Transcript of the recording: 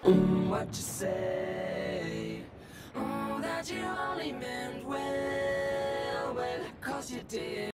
what you say? Oh, that you only meant well, well, 'cause you did.